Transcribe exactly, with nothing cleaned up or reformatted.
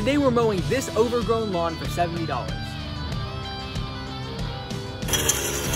Today we're mowing this overgrown lawn for seventy dollars.